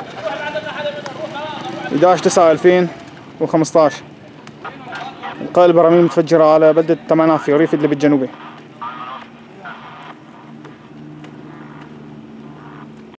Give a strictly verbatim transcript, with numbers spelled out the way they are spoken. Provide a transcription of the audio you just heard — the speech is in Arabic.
أحد عشر تسعة ألفين وخمسة عشر. القائد البراميل متفجرة على بلدة تماناف في ريف إدلب الجنوبي.